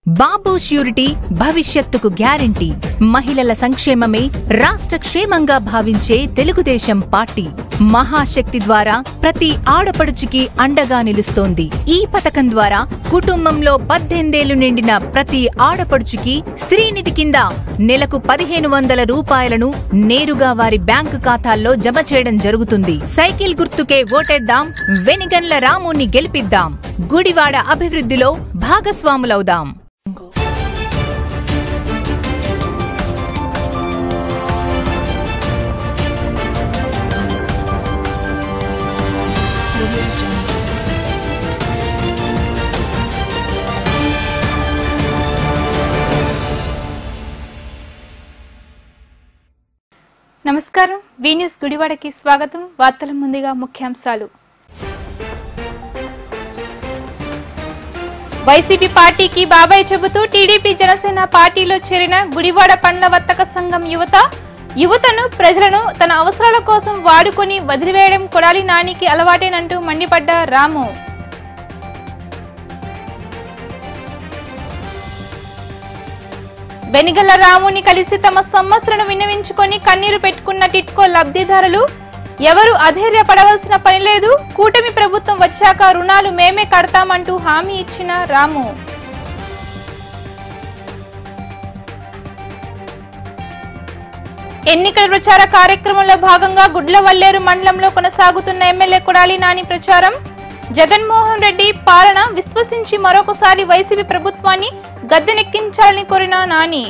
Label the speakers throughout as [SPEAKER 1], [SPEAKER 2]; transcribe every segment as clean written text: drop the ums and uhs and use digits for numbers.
[SPEAKER 1] బాబు surety భవిష్యత్తుకు guarantee. మహిళల సంక్షేమమే రాష్ట్ర క్షేమంగా భావించే తెలుగుదేశం పార్టీ మహాశక్తి ద్వారా ప్రతి ఆడపడుచుకి అండగా నిలుస్తోంది. ఈ పథకం ద్వారా కుటుంబంలో 18 ఏళ్లు నిండిన ప్రతి ఆడపడుచుకి స్త్రీనిధి కింద నెలకు 1500 రూపాయలను నేరుగా వారి బ్యాంకు ఖాతాల్లో జమ చేయడం జరుగుతుంది. సైకిల్ గుర్తుకే ఓటేద్దాం, వెనిగండ్ల రాముని గెలిపిద్దాం, గుడివాడ అభివృద్ధిలో భాగస్వాములవుదాం.
[SPEAKER 2] నమస్కారం. వి న్యూస్ గుడివాడకి స్వాగతం. వార్తల ముందుగా ముఖ్యాంశాలు. వైసీపీ పార్టీకి బాబాయ్ చెబుతూ టీడీపీ జనసేన పార్టీలో చేరిన గుడివాడ పండ్ల వర్తక సంఘం యువతను ప్రజలను తన అవసరాల కోసం వాడుకొని వదిలివేయడం కొడాలి నానికి అలవాటేనంటూ మండిపడ్డ రాము. వెనిగళ్ల రాముని కలిసి తమ సమస్యలను విన్నవించుకొని కన్నీరు పెట్టుకున్న టిట్కో లబ్ధిదారులు. ఎవరు అధైర్యపడవలసిన పని లేదు, కూటమి ప్రభుత్వం వచ్చాక రుణాలు మేమే కడతామంటూ హామీ ఇచ్చిన రాము. ఎన్నికల ప్రచార కార్యక్రమంలో భాగంగా గుడ్లవల్లేరు మండలంలో కొనసాగుతున్న ఎమ్మెల్యే కొడాలి నాని ప్రచారం. జగన్మోహన్ రెడ్డి పాలన విశ్వసించి మరొకసారి వైసీపీ ప్రభుత్వాన్ని గద్దెనెక్కించాలని కోరిన నాని.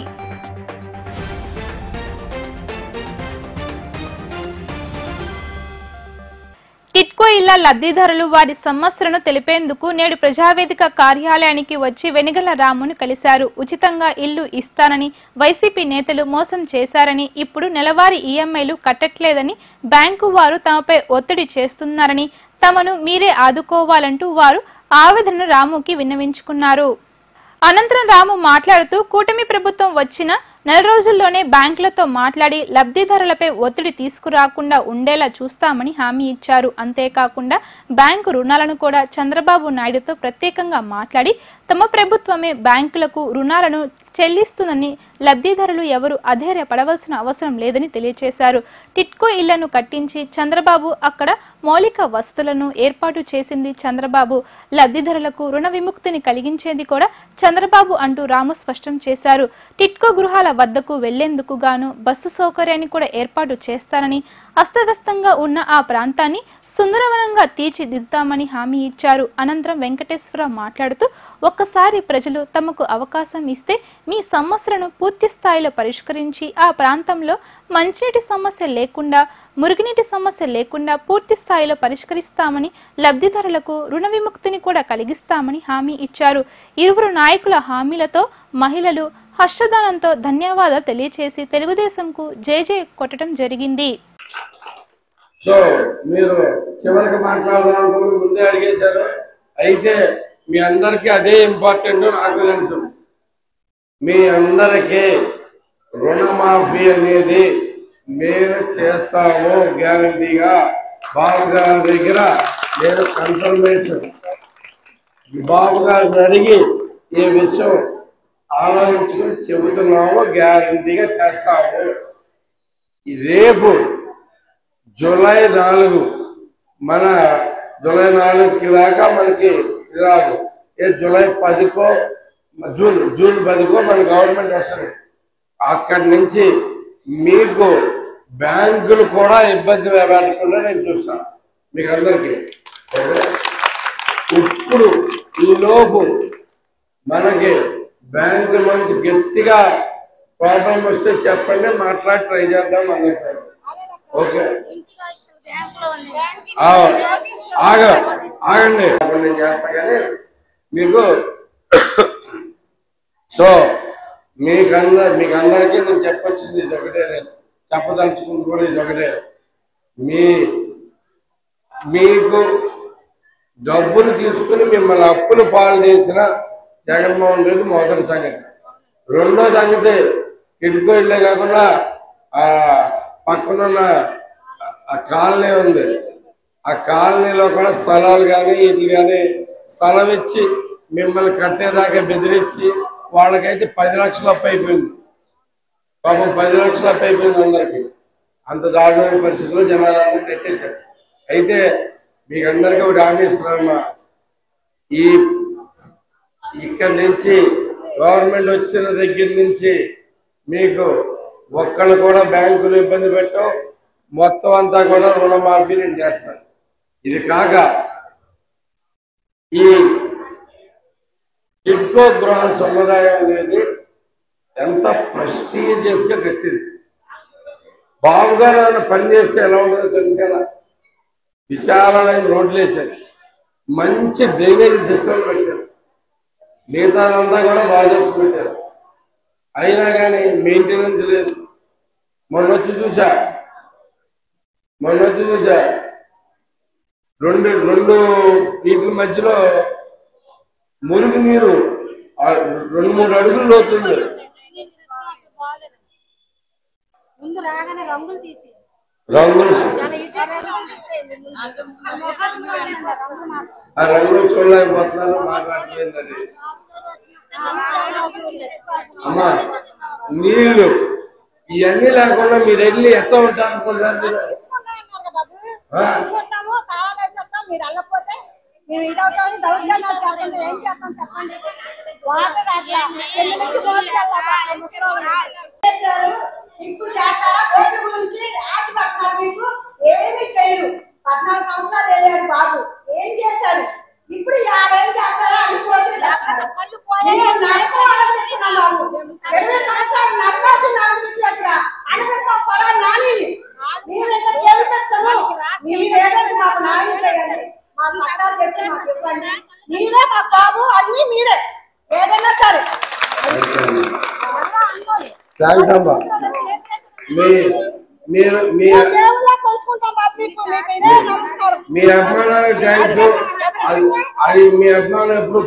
[SPEAKER 2] టిట్కో ఇళ్ల లబ్ధిదారులు వారి సమస్యలను తెలిపేందుకు నేడు ప్రజావేదిక కార్యాలయానికి వచ్చి వెనిగళ్ల రామును కలిశారు. ఉచితంగా ఇల్లు ఇస్తానని వైసీపీ నేతలు మోసం చేశారని, ఇప్పుడు నెలవారీ ఈఎంఐలు కట్టట్లేదని, బ్యాంకు వారు తమపై ఒత్తిడి చేస్తున్నారని, తమను మీరే ఆదుకోవాలంటూ వారు ఆవేదనను రాముకి విన్నవించుకున్నారు. అనంతరం రాము మాట్లాడుతూ కూటమి ప్రభుత్వం వచ్చిన నెల రోజుల్లోనే బ్యాంకులతో మాట్లాడి లబ్ధిదారులపై ఒత్తిడి తీసుకురాకుండా ఉండేలా చూస్తామని హామీ ఇచ్చారు. అంతేకాకుండా బ్యాంకు రుణాలను కూడా చంద్రబాబు నాయుడుతో ప్రత్యేకంగా మాట్లాడి తమ ప్రభుత్వమే బ్యాంకులకు రుణాలను చెల్లిస్తుందని, లబ్ధిదారులు ఎవరు అధైర్యపడవలసిన అవసరం లేదని తెలియజేశారు. టిట్కో ఇళ్లను కట్టించి చంద్రబాబు అక్కడ మౌలిక వసతులను ఏర్పాటు చేసింది చంద్రబాబు, లబ్ధిదారులకు రుణ విముక్తిని కలిగించేది కూడా చంద్రబాబు అంటూ రాము స్పష్టం చేశారు. టిట్కో గృహాల వద్దకు వెళ్లేందుకు గాను బస్సు సౌకర్యాన్ని కూడా ఏర్పాటు చేస్తారని, అస్తవ్యస్తంగా ఉన్న ఆ ప్రాంతాన్ని సుందరవనంగా తీర్చిదిద్దుతామని హామీ ఇచ్చారు. అనంతరం వెంకటేశ్వరరావు మాట్లాడుతూ ఒక్కసారి ప్రజలు తమకు అవకాశం ఇస్తే మీ సమస్యలను పూర్తి స్థాయిలో పరిష్కరించి ఆ ప్రాంతంలో మంచినీటి సమస్య లేకుండా, మురుగునీటి సమస్య లేకుండా పూర్తి స్థాయిలో పరిష్కరిస్తామని, లబ్ధిదారులకు రుణ విముక్తిని కూడా కలిగిస్తామని హామీ ఇచ్చారు. ఇరువురు నాయకుల హామీలతో మహిళలు హర్షదానంతో ధన్యవాదాలు తెలియచేసి తెలుగుదేశంకు జై కొట్టడం జరిగింది.
[SPEAKER 3] సో మీరు చివరికి మాట్లాడాలనుకుని ముందే అడిగేశారు. అయితే మీ అందరికీ అదే ఇంపార్టెంట్. నాకు తెలుసు మీ అందరికీ రుణమాఫీ అనేది మేము చేస్తాము గ్యారంటీగా. బాబు గారి దగ్గర నేను కన్ఫర్మేషన్ బాబు గారిని అడిగి ఈ విషయం ఆలోచించుకుని చెబుతున్నాము, గ్యారంటీగా చేస్తాము. రేపు జూలై 4 మన జూలై 4 దాకా మనకి ఇది రాదు. జూలై 10కో జూన్ 10కో మన గవర్నమెంట్ వస్తుంది. అక్కడి నుంచి మీకు బ్యాంకులు కూడా ఇబ్బంది పెట్టకుండా నేను చూస్తాను మీకు అందరికీ. ఇప్పుడు ఈలోపు మనకి బ్యాంకు నుంచి గట్టిగా ప్రాబ్లం వస్తే చెప్పండి, మాట్లాడి ట్రై చేద్దాం అన్నట్టు. ఓకే, ఆగండి నేను చేస్తా కానీ మీకు. సో మీకందరికీ నేను చెప్పొచ్చింది ఇది ఒకటే, నేను చెప్పదలుచుకుంది కూడా ఇది ఒకటే. మీకు డబ్బులు తీసుకుని మిమ్మల్ని అప్పులు పాలు చేసిన జగన్మోహన్ రెడ్డి మొదటి సంగతి. రెండో సంగతి టిట్కో ఇళ్ళే కాకుండా పక్కనున్న ఆ కాలనీ ఉంది, ఆ కాలనీలో కూడా స్థలాలు కానీ వీటి కానీ స్థలం ఇచ్చి మిమ్మల్ని కట్టేదాకా బెదిరించి వాళ్ళకైతే 10 లక్షలు అప్పు అయిపోయింది. పాపం 10 లక్షలు అప్పు అయిపోయింది అందరికి. అంత దారుణమైన పరిస్థితుల్లో జనాలందరూ నెట్టేశారు. అయితే మీకు అందరికీ ఒకటి హామీ ఇస్తున్నామమ్మా, ఇక్కడి నుంచి గవర్నమెంట్ వచ్చిన దగ్గర నుంచి మీకు ఒక్కళ్ళు కూడా బ్యాంకులు ఇబ్బంది పెట్టాం, మొత్తం అంతా కూడా రుణమాఫీ నేను చేస్తాను. ఇది కాక ఈ టిడ్కో గృహ సముదాయం అనేది ఎంత ప్రెస్టీజియస్గా కట్టింది. బాబు గారు ఏమైనా పని చేస్తే ఎలా ఉంటుందో తెలుసు కదా. విశాలమైన రోడ్లు వేశారు, మంచి డ్రైనేజ్ సిస్టమ్ పెట్టారు, మిగతాదంతా కూడా బాగా చేసి పెట్టారు. అయినా కానీ మెయింటెనెన్స్ లేదు. మొన్న వచ్చి చూసా రెండు వీటి మధ్యలో మురుగు నీరు 2-3 అడుగులు లోతుంది. ఆ రంగులు చూడలేకపోతున్నారు, మాట్లాడలేదు. అది అమ్మా నీళ్లు ఇవన్నీ లేకుండా మీరు వెళ్ళి ఎట్లా ఉంటారు అనుకుంటారు మీరు?
[SPEAKER 4] ఇప్పుడు చేస్తారా రోడ్ల గురించి ఆశపడుతున్నారు. మీకు ఏమి చేయరు. 14 సంవత్సరాలు వెళ్ళాడు బాబు, ఏం చేశారు? ఇప్పుడు ఏం చేస్తారో అనుకోవద్దు. బాబు 20 సంవత్సరాలు నరకాసు నడిపించినట్టుగా అనుకుంటా పొలాలు నాని మీరు ఎంత గెలిపించము. మీరు ఏదైనా మాకు న్యాయం చేయాలి, మాకు పట్టాలు తెచ్చి మాకు ఇవ్వండి. మీరే మా బాబు, అన్ని మీరే ఏదైనా సరే.
[SPEAKER 3] మీ అభిమానానికి థ్యాంక్స్. అది మీ అభిమానం ఎప్పుడు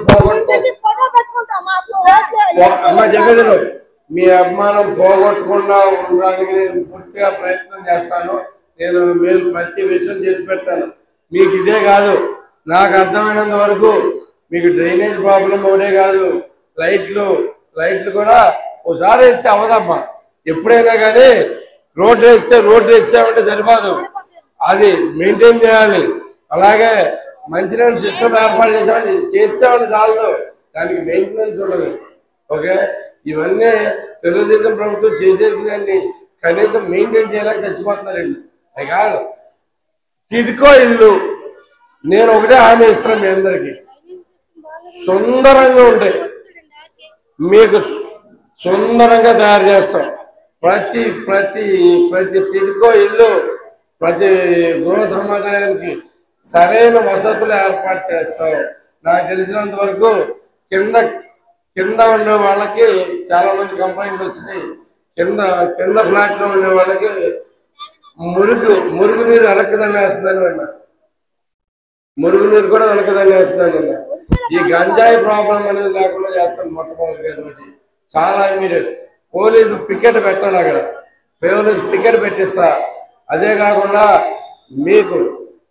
[SPEAKER 3] అమ్మా చెప్పేది, మీ అభిమానం పోగొట్టకుండా ఉండడానికి నేను పూర్తిగా ప్రయత్నం చేస్తాను. నేను మీరు ప్రతి విషయం చేసి పెడతాను. మీకు ఇదే కాదు, నాకు అర్థమైనంత వరకు మీకు డ్రైనేజ్ ప్రాబ్లం ఒకటే కాదు, లైట్లు కూడా ఒకసారి వేస్తే అవదమ్మా. ఎప్పుడైనా కానీ రోడ్డు వేసామంటే సరిపోదు, అది మెయింటైన్ చేయాలి. అలాగే మంచినీళ్ళ సిస్టమ్ ఏర్పాటు చేసామని చాలు, దానికి మెయింటెనెన్స్ ఉండదు. ఓకే, ఇవన్నీ తెలుగుదేశం ప్రభుత్వం చేసేసినన్ని కనీసం మెయింటైన్ చేయలేక చచ్చిపోతున్నారండి. అది కాదు టిడ్కో ఇల్లు నేను ఒకటే హామీ ఇస్తున్నాను మీ అందరికీ, సుందరంగా ఉంటాయి, మీకు సుందరంగా తయారు చేస్తాం. ప్రతి ప్రతి ప్రతి టిడ్కో ఇల్లు, ప్రతి గృహ సముదాయానికి సరైన వసతులు ఏర్పాటు చేస్తాం. నాకు తెలిసినంత వరకు కింద ఉండే వాళ్ళకి చాలా మంది కంప్లైంట్లు వచ్చినాయి. కింద ఫ్లాట్ లో ఉండే వాళ్ళకి మురుగు నీరు అలక్కదని వేస్తుందని విన్నా, మురుగు నీరు కూడా అలక్కదని వేస్తుందని విన్నా. ఈ గంజాయి ప్రాబ్లం అనేది లేకుండా చేస్తాను మొట్టమొదటి. చాలా మీరు పోలీసు పికెట్ పెట్టాలి, అక్కడ పోలీసు పికెట్ పెట్టిస్తా. అదే కాకుండా మీకు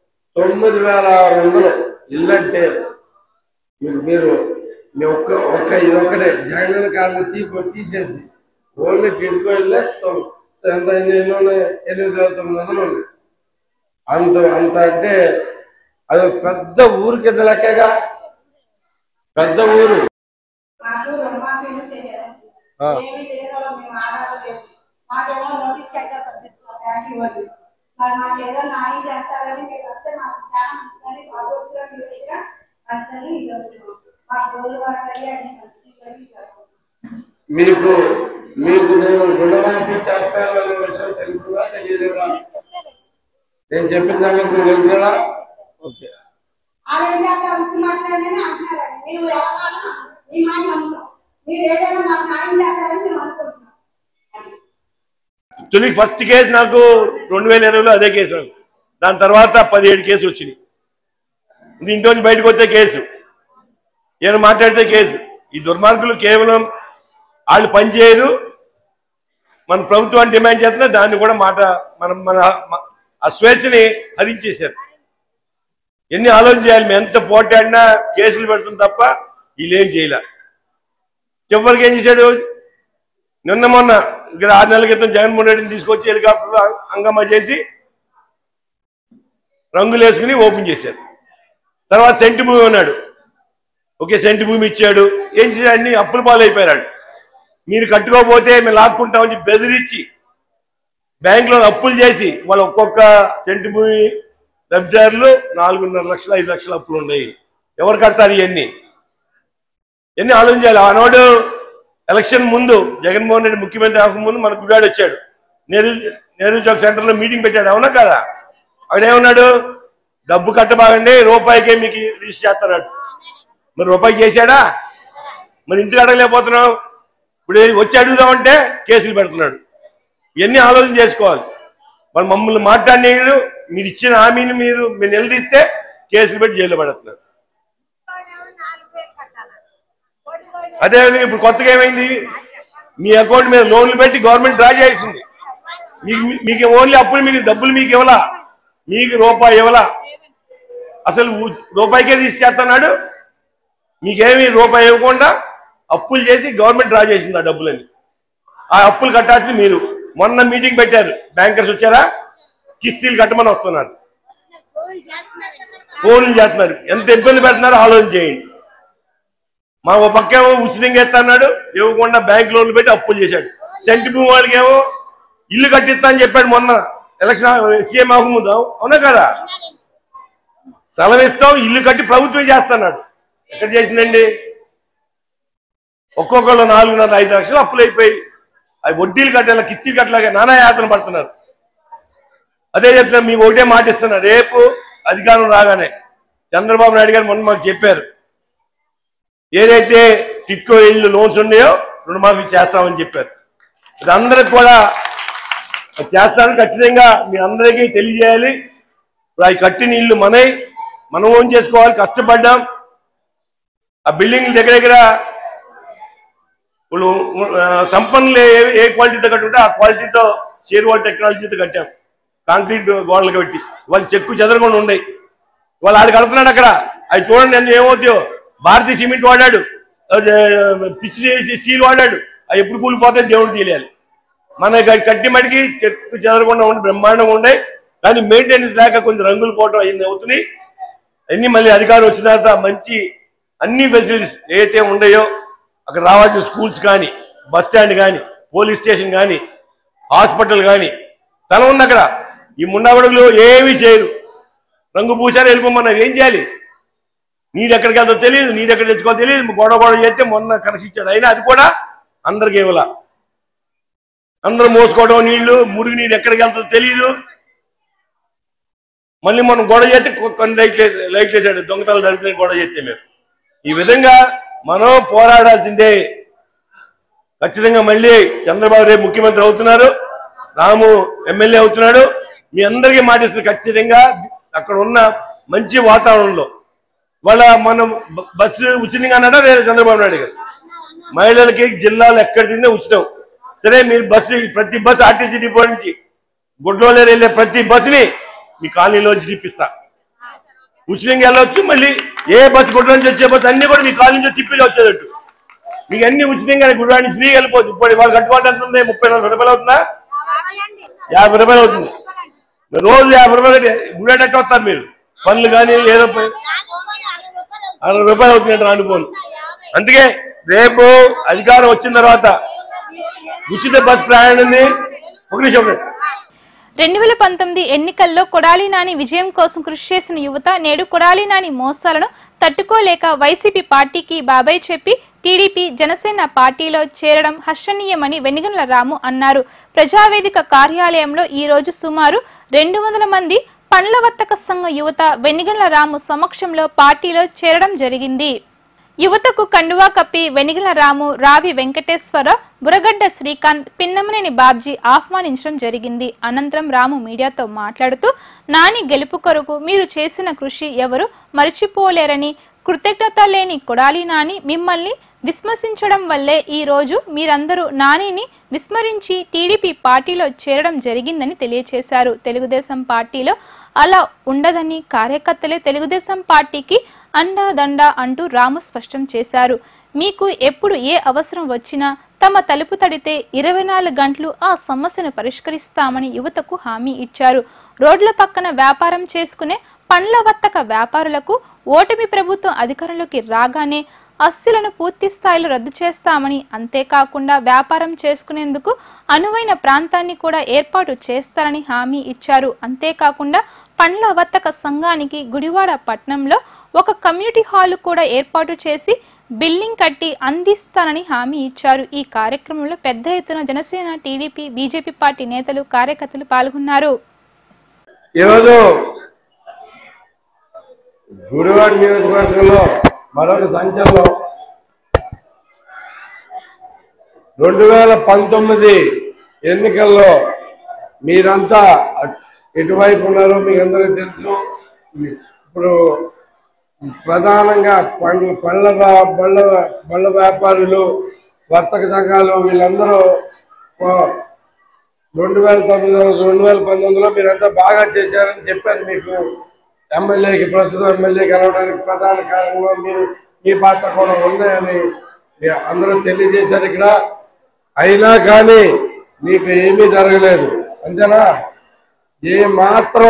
[SPEAKER 3] 9,600 ఇల్లు అంటే మీరు ఇదొక్కటే జగన్ కాలం తీసేసి ఓన్లీ టిడ్కో ఇల్లే 8,900 ఉంది. అంత అంటే అది పెద్ద ఊరు కింద లెక్కగా, పెద్ద ఊరు. మీకు నేను రుణమాఫీ చేస్తాననే విషయం తెలుసుగా తెలియలేదా? నేను చెప్పిన దానికి మీకు తెలుసు కదా. ఓకే,
[SPEAKER 5] తొలి ఫస్ట్ కేసు నాకు 2020లో అదే కేసు. దాని తర్వాత 17 కేసులు వచ్చినాయి. దీంట్లో బయటకు వస్తే కేసు, ఏమైనా మాట్లాడితే కేసు. ఈ దుర్మార్గులు కేవలం వాళ్ళు పనిచేయరు, మన ప్రభుత్వాన్ని డిమాండ్ చేస్తున్నా దాన్ని కూడా మన ఆ స్వేచ్ఛని హరించేశారు. ఎన్ని ఆలోచన చేయాలి, మేము ఎంత పోటాడినా కేసులు పెడుతుంది తప్ప వీళ్ళేం చేయలే. చివరికి ఏం చేశాడు? నిన్న మొన్న ఇక్కడ 6 నెలల క్రితం జగన్మోహన్ రెడ్డిని తీసుకొచ్చి హెలికాప్టర్లో హంగామా చేసి రంగులు వేసుకుని ఓపెన్ చేశారు. తర్వాత సెంటు భూమి అన్నాడు. ఓకే, సెంటు భూమి ఇచ్చాడు. ఏం చేశాడు? అన్ని అప్పుల పాలైపోయాడు. మీరు కట్టుకోకపోతే మేము లాక్కుంటామని బెదిరించి బ్యాంకులో అప్పులు చేసి వాళ్ళు ఒక్కొక్క సెంటు భూమి లబ్ధిదారులు 4.5 లక్షలు 5 లక్షల అప్పులు ఉన్నాయి. ఎవరు కడతారు ఇవన్నీ? ఎన్ని ఆలోచించాలి. ఆనాడు ఎలక్షన్ ముందు జగన్మోహన్ రెడ్డి ముఖ్యమంత్రి అవ్వకముందు మన గుడివాడ వచ్చాడు. నెహ్రూ చౌక్ సెంటర్లో మీటింగ్ పెట్టాడు. అవునా కదా? అక్కడేమన్నాడు? డబ్బు కట్టబాగండి, రూపాయికే మీకు రిజిస్టర్ చేస్తున్నాడు. మరి రూపాయి చేశాడా? మరి ఇంటికి అడగలేకపోతున్నావు. ఇప్పుడు వచ్చి అడుగుదామంటే కేసులు పెడుతున్నాడు. ఇవన్నీ ఆలోచన చేసుకోవాలి. వాళ్ళు మమ్మల్ని మాట్లాడిన మీరు ఇచ్చిన హామీని మీరు నిలదీస్తే కేసులు పెట్టి జైల్లో పడుతున్నారు. అదే ఇప్పుడు కొత్తగా ఏమైంది? మీ అకౌంట్ మీద లోన్లు పెట్టి గవర్నమెంట్ డ్రా చేసింది. మీకు ఓన్లీ అప్పుడు మీకు డబ్బులు మీకు ఇవ్వలా, మీకు రూపాయి ఇవ్వలా. అసలు రూపాయికే రిజిస్టర్ చేస్తున్నాడు. మీకేమి రూపాయి ఇవ్వకుండా అప్పులు చేసి గవర్నమెంట్ డ్రా చేసింది ఆ డబ్బులని. ఆ అప్పులు కట్టాల్సింది మీరు. మొన్న మీటింగ్ పెట్టారు, బ్యాంకర్స్ వచ్చారా? కిస్తీలు కట్టమని వస్తున్నారు, ఫోన్లు చేస్తున్నారు. ఎంత ఇబ్బంది పెడుతున్నారో ఆలోచన చేయండి. మా ఓ పక్కేమో ఉచితంగా ఇస్తున్నాడు, ఇవ్వకుండా బ్యాంక్ లోన్లు పెట్టి అప్పులు చేశాడు. సెంటు భూమి వాళ్ళకేమో ఇల్లు కట్టిస్తా అని చెప్పాడు మొన్న ఎలక్షన్ సీఎం అవ్వకముందు. అవునా కదా? స్థలం ఇస్తాం, ఇల్లు కట్టి ప్రభుత్వం చేస్తున్నాడు. ఎక్కడ చేసిందండి? ఒక్కొక్కళ్ళు 4.5 లక్షలు అప్పులు అయిపోయి అవి వడ్డీలు కట్టాల, కిస్తీలు కట్టలాగా నానా యాతన పడుతున్నారు. అదే చెప్తున్నా, మీకు ఒకటే మాట ఇస్తున్నా. రేపు అధికారం రాగానే చంద్రబాబు నాయుడు గారు మొన్న మాకు చెప్పారు, ఏదైతే టిక్కో ఇల్లు లోన్స్ ఉన్నాయో రుణమాఫీ చేస్తామని చెప్పారు. ఇది అందరికి కూడా చేస్తామని ఖచ్చితంగా మీ అందరికీ తెలియజేయాలి. ఇప్పుడు అవి కట్టిన ఇల్లు మనం ఓన్ చేసుకోవాలి. కష్టపడ్డాం. ఆ బిల్డింగ్ల దగ్గర ఇప్పుడు సంపన్నులు ఏ క్వాలిటీతో కట్టుకుంటే ఆ క్వాలిటీతో షేర్ వాల్ టెక్నాలజీతో కట్టాం. కాంక్రీట్ గోడలు కట్టి వాళ్ళు చెక్కు చెదరకుండా ఉన్నాయి. వాళ్ళు ఆడు కడుతున్నాడు అక్కడ. అవి చూడండి ఎంత ఏమవుతాయో. భారతీయ సిమెంట్ వాడాడు, పిచ్చి స్టీల్ వాడాడు. అవి ఎప్పుడు కూలిపోతాయి దేవుడు తెలియాలి. మన కట్టి మడికి చెక్కు చెదరకుండా ఉండి బ్రహ్మాండంగా ఉన్నాయి. కానీ మెయింటెనెన్స్ లేక కొంచెం రంగులు పోవటం అన్ని అవుతున్నాయి. అన్ని మళ్ళీ అధికారం వచ్చిన తర్వాత మంచి అన్ని ఫెసిలిటీస్ ఏదైతే ఉన్నాయో అక్కడ రావాల్సిన స్కూల్స్ కానీ, బస్ స్టాండ్ కానీ, పోలీస్ స్టేషన్ కానీ, హాస్పిటల్ కానీ స్థలం ఉంది అక్కడ. ఈ ముండాగొడుగులు ఏమీ చేయరు. రంగు పూసారు, వెళ్ళిపోమన్నారు. ఏం చేయాలి? నీరు ఎక్కడికి వెళ్తారో తెలియదు, నీరు ఎక్కడ తెచ్చుకోవాలో తెలియదు. గొడవ చేస్తే మొన్న కనసిచ్చాడు. అయినా అది కూడా అందరికి ఇవ్వాల. అందరూ మోసుకోవడం, నీళ్లు మురుగు నీరు ఎక్కడికి వెళ్తారో తెలియదు. మళ్ళీ మనం గొడవ చేస్తే కొన్ని లైట్లు వేసాడు. దొంగతనాలు జరుగుతున్నాయి గొడవ చేస్తే. మేము ఈ విధంగా మనం పోరాడాల్సిందే. ఖచ్చితంగా మళ్ళీ చంద్రబాబు రేపు ముఖ్యమంత్రి అవుతున్నారు, రాము ఎమ్మెల్యే అవుతున్నాడు. మీ అందరికీ మాటిస్తున్నారు. ఖచ్చితంగా అక్కడ ఉన్న మంచి వాతావరణంలో వాళ్ళ మనం బస్సు ఉచితంగా అన్నాడా లేదా చంద్రబాబు నాయుడు గారు? మహిళలకి జిల్లాలో ఎక్కడ తిన్నా ఉచితం. సరే, మీరు ప్రతి బస్సు ఆర్టీసీ డిపో నుంచి గుడ్లోలేరు వెళ్ళే ప్రతి బస్సుని మీ కాలనీలోంచి తిప్పిస్తా. ఉచితంగా వెళ్ళవచ్చు. మళ్ళీ ఏ బస్సు గుడ్ల నుంచి వచ్చే బస్సు అన్ని కూడా మీ కాలనీ నుంచి తిప్పి వచ్చేటట్టు మీకు అన్ని ఉచితంగా గుడ్డ నుంచి ఫ్రీ వెళ్ళిపోవచ్చు. ఇప్పుడు వాళ్ళు కట్టుకోవడం ఎంత ఉంది? 30-40 రూపాయలు అవుతుందా? 50 రూపాయలు అవుతుంది. రోజు 50 రూపాయలు గుడ్డేటట్టు వస్తారు మీరు. పనులు కానీ ఏదో 60 రూపాయలు అవుతుంది అనుకోను. అందుకే రేపు అధికారం వచ్చిన తర్వాత ఉచిత బస్ ప్రయాణాన్ని
[SPEAKER 2] 2019 ఎన్నికల్లో కొడాలి నాని విజయం కోసం కృషి చేసిన యువత నేడు కొడాలి నాని మోసాలను తట్టుకోలేక వైసీపీ పార్టీకి బాబాయ్ చెప్పి టీడీపీ జనసేన పార్టీలో చేరడం హర్షణీయమని వెనిగండ్ల రాము అన్నారు. ప్రజావేదిక కార్యాలయంలో ఈ రోజు సుమారు 200 మంది పండ్ల వర్తక సంఘ యువత వెనిగండ్ల రాము సమక్షంలో పార్టీలో చేరడం జరిగింది. యువతకు కండువా కప్పి వెనిగల రాము, రావి వెంకటేశ్వర, బురగడ్డ శ్రీకాంత్, పిన్నమనేని బాబ్జీ ఆహ్వానించడం జరిగింది. అనంతరం రాము మీడియాతో మాట్లాడుతూ నాని గెలుపు కొరకు మీరు చేసిన కృషి ఎవరు మరిచిపోలేరని, కృతజ్ఞత లేని కొడాలి నాని మిమ్మల్ని విస్మరించడం వల్లే ఈ రోజు మీరందరూ నానిని విస్మరించి టీడీపీ పార్టీలో చేరడం జరిగిందని తెలియజేశారు. తెలుగుదేశం పార్టీలో అలా ఉండదని, కార్యకర్తలే తెలుగుదేశం పార్టీకి అండాదండ అంటూ రాము స్పష్టం చేశారు. మీకు ఎప్పుడు ఏ అవసరం వచ్చినా తమ తలుపు తడితే 24 గంటలు ఆ సమస్యను పరిష్కరిస్తామని యువతకు హామీ ఇచ్చారు. రోడ్ల పక్కన వ్యాపారం చేసుకునే పండ్ల వర్తక వ్యాపారులకు ఓటమి ప్రభుత్వం అధికారంలోకి రాగానే అస్సులను పూర్తి స్థాయిలో రద్దు చేస్తామని, అంతేకాకుండా వ్యాపారం చేసుకునేందుకు అనువైన ప్రాంతాన్ని కూడా ఏర్పాటు చేస్తారని హామీ ఇచ్చారు. అంతేకాకుండా పండ్ల వర్తక సంఘానికి గుడివాడ పట్టణంలో ఒక కమ్యూనిటీ హాల్ కూడా ఏర్పాటు చేసి బిల్డింగ్ కట్టి అందిస్తానని హామీ ఇచ్చారు. ఈ కార్యక్రమంలో పెద్ద ఎత్తున జనసేన, టీడీపీ, బీజేపీ పార్టీ నేతలు, కార్యకర్తలు పాల్గొన్నారు.
[SPEAKER 3] ఈరోజు గుడివాడ నియోజకవర్గంలో మరొక సంచలనం 2019 ఎన్నికల్లో మీరంతా ఎటువైపు ఉన్నారో మీకు అందరికీ తెలుసు. ఇప్పుడు ప్రధానంగా బళ్ళ వ్యాపారులు, వర్తక సంఘాలు వీళ్ళందరూ 2019లో మీరంతా బాగా చేశారని చెప్పారు. మీకు ప్రస్తుతం ఎమ్మెల్యేకి కలవడానికి ప్రధాన కారణంలో మీ పాత్ర కూడా ఉందని అందరూ తెలియజేశారు ఇక్కడ. అయినా కానీ మీకు ఏమీ జరగలేదు, అంతేనా? ఏ మాత్రం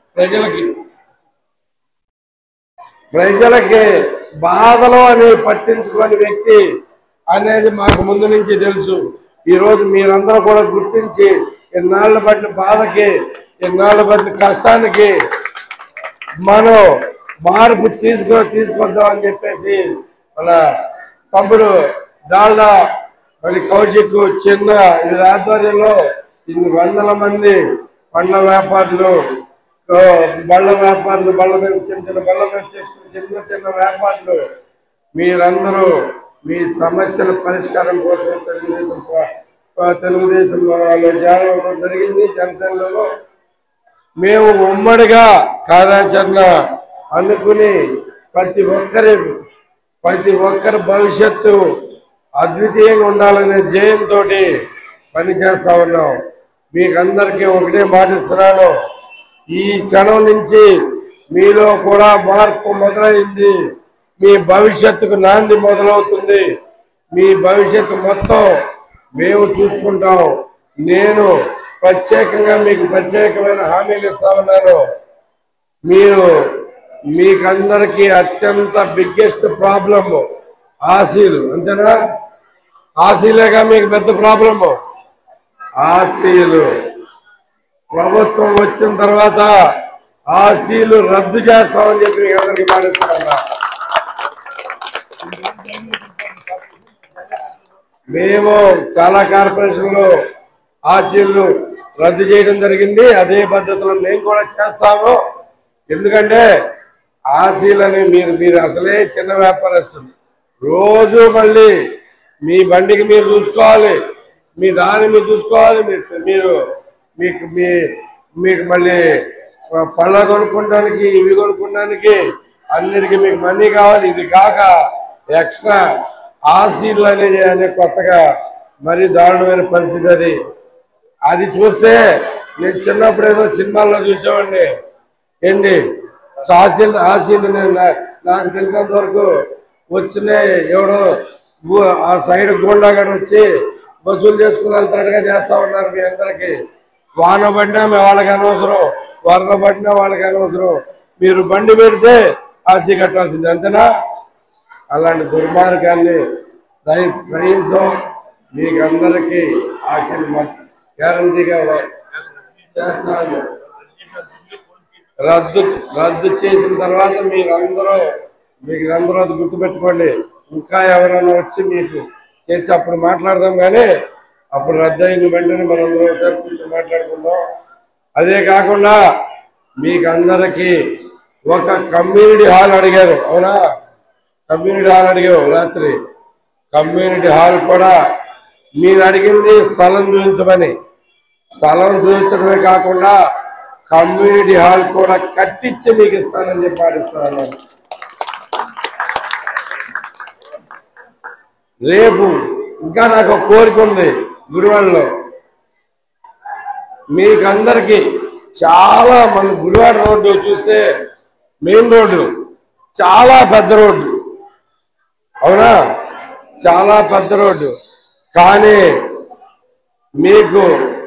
[SPEAKER 3] ప్రజలకి బాధలో అని పట్టించుకోని వ్యక్తి అనేది మాకు ముందు నుంచి తెలుసు. ఈరోజు మీరందరూ కూడా గుర్తించి ఎన్నాళ్ళ పట్టిన బాధకి, ఎన్నాళ్ళ పట్టిన కష్టానికి మనం మార్పు తీసుకొద్దామని చెప్పేసి మన తమ్ముడు డాల్డా మరి కౌశిక్ చిన్న వీళ్ళ ఆధ్వర్యంలో ఇన్ని వందల మంది పండ్ల వ్యాపారులు, బళ్ళ వ్యాపారులు, బళ్ళ మీద చిన్న బళ్ళ మీద చేసుకుని చిన్న వ్యాపారులు మీరందరూ మీ సమస్యల పరిష్కారం కోసం తెలుగుదేశం వాళ్ళు జాయిన్ జరిగింది. జనసేనలో మేము ఉమ్మడిగా కార్యాచరణ అనుకుని ప్రతి ఒక్కరి భవిష్యత్తు అద్వితీయంగా ఉండాలనే ధ్యేయంతో పనిచేస్తా ఉన్నాం. మీకందరికీ ఒకటే మాటిస్తున్నాను, ఈ క్షణం నుంచి మీలో కూడా మార్పు మొదలైంది. మీ భవిష్యత్తుకు నాంది మొదలవుతుంది. మీ భవిష్యత్తు మొత్తం మేము చూసుకుంటాం. నేను ప్రత్యేకంగా మీకు ప్రత్యేకమైన హామీలు ఇస్తా ఉన్నాను. మీకందరికీ అత్యంత బిగ్గెస్ట్ ప్రాబ్లమ్ ఆశీలు, అంతేనా? ఆశీలేగా మీకు పెద్ద ప్రాబ్లము. ఆశీలు ప్రభుత్వం వచ్చిన తర్వాత ఆశీలు రద్దు చేస్తామని చెప్పి మీకు అందరికీ మాటిస్తున్నా. మేము చాలా కార్పొరేషన్లో ఆశీలు రద్దు చేయడం జరిగింది. అదే పద్ధతిలో మేము కూడా చేస్తాము. ఎందుకంటే ఆశీలని మీరు అసలే చిన్న వ్యాపారస్తులు, రోజు మళ్ళీ మీ బండికి మీరు చూసుకోవాలి, మీ దాన్ని మీరు చూసుకోవాలి. మీకు మళ్ళీ పళ్ళ కొనుక్కోవడానికి, ఇవి కొనుక్కోవడానికి అన్నిటికీ మీకు మనీ కావాలి. ఇది కాక ఎక్స్ట్రా ఆశీలు అనే కొత్తగా మరీ దారుణమైన పరిస్థితి. అది చూస్తే నేను చిన్నప్పుడు ఏదో సినిమాల్లో చూసేవాడిని. ఏంటి ఆశీలు నాకు తెలిసినంత వరకు వచ్చినాయి. ఎవడో ఆ సైడ్ గోండాగాడు వచ్చి వసూలు చేసుకుని వెళ్తాడుగా చేస్తా ఉన్నారు. మీ అందరికి వాన పడినా వాళ్ళకి అనవసరం, వరద పడినా వాళ్ళకి అనవసరం. మీరు బండి పెడితే ఆశీ కట్టాల్సింది, అంతేనా? అలాంటి దుర్మార్గాన్ని సహించం. మీకు అందరికీ ఆశలు గ్యారంటీగా చేస్తాను. రద్దు చేసిన తర్వాత మీరందరూ అది గుర్తుపెట్టుకోండి. ఇంకా ఎవరైనా వచ్చి మీకు చేసి అప్పుడు మాట్లాడదాం, కానీ అప్పుడు రద్దు అయిన వెంటనే మనందరూ ఒకసారి కూర్చొని మాట్లాడుకుందాం. అదే కాకుండా మీకు అందరికీ ఒక కమ్యూనిటీ హాల్ అడిగారు, అవునా? కమ్యూనిటీ హాల్ అడిగావు రాత్రి. కమ్యూనిటీ హాల్ కూడా మీరు అడిగింది స్థలం చూపించమని. స్థలం చూపించడమే కాకుండా కమ్యూనిటీ హాల్ కూడా కట్టించి మీకు ఇస్తానని చెప్పి పాటిస్తాను. రేపు ఇంకా నాకు ఒక కోరిక ఉంది. గుడివాడలో మీకందరికీ చాలా మన గుడివాడ రోడ్డు చూస్తే మెయిన్ రోడ్డు చాలా పెద్ద రోడ్డు, అవునా? చాలా పెద్ద రోడ్డు, కానీ మీకు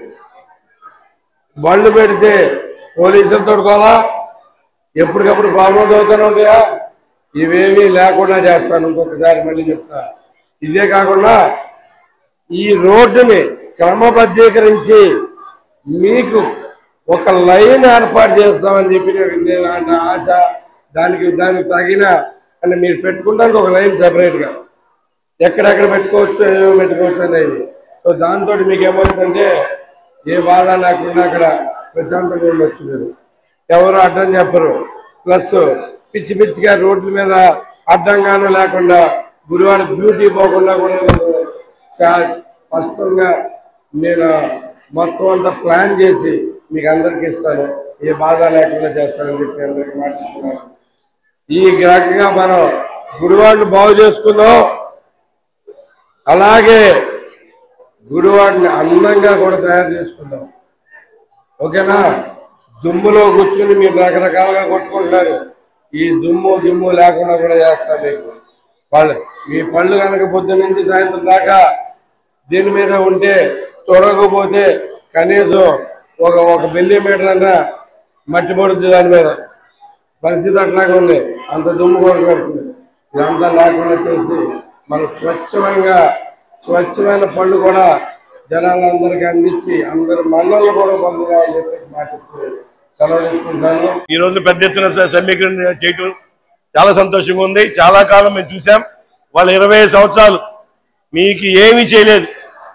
[SPEAKER 3] బళ్ళు పెడితే పోలీసులు తోడుకోవాలా, ఎప్పటికప్పుడు ప్రాబ్లమ్స్ అవుతూనే ఉంటాయా? ఇవేమీ లేకుండా చేస్తాను. ఇంకొకసారి మళ్ళీ చెప్తా. ఇదే కాకుండా ఈ రోడ్డుని క్రమబద్ధీకరించి మీకు ఒక లైన్ ఏర్పాటు చేస్తామని చెప్పి నా ఆశ. దానికి తగిన అంటే మీరు పెట్టుకుంటానికి ఒక లైన్ సెపరేట్గా ఎక్కడెక్కడ పెట్టుకోవచ్చు, ఏమేమి పెట్టుకోవచ్చు అనేది. సో దాంతో మీకు ఏమవుతుందంటే ఏ బాధ లేకుండా అక్కడ ప్రశాంతంగా ఉండొచ్చు. మీరు ఎవరు అడ్డం చెప్పరు. ప్లస్ పిచ్చి పిచ్చిగా రోడ్ల మీద అడ్డంగాను లేకుండా గుడివాడ బ్యూటీ పోకుండా కూడా చాలా స్పష్టంగా నేను మొత్తం అంతా ప్లాన్ చేసి మీకు అందరికి ఇస్తాను. ఏ బాధ లేకుండా చేస్తానని చెప్పి అందరికి మాటిస్తున్నాను. ఈ రకంగా మనం గుడివాడను బాగు చేసుకుందాం. అలాగే గుడివాడిని అందంగా కూడా తయారు చేసుకుందాం. ఓకేనా? దుమ్ములో కూర్చుని మీరు రకరకాలుగా కొట్టుకుంటున్నారు. ఈ దుమ్ము లేకుండా కూడా చేస్తాను మీకు. మీ పళ్ళు కనుక పొద్దు నుంచి సాయంత్రం దాకా దీని మీద ఉంటే తొడగపోతే కనీసం ఒక మిల్లీమీటర్ అన్నా మట్టి పడుతుంది దాని మీద. పరిస్థితి అట్లాగే ఉంది. అంత దుమ్ము కూడా పెడుతుంది. ఇదంతా లేకుండా చేసి మనం స్వచ్ఛమైన పళ్ళు కూడా జనాలందరికీ అందించి అందరు మన్నలు కూడా పొందాలని చెప్పి మాటిస్తూ సెలవు తీసుకుంటాను.
[SPEAKER 5] ఈ రోజు పెద్ద ఎత్తున సమీకరణ చేయటం చాలా సంతోషంగా ఉంది. చాలా కాలం మేము చూసాం. వాళ్ళు 25 సంవత్సరాలు మీకు ఏమీ చేయలేదు,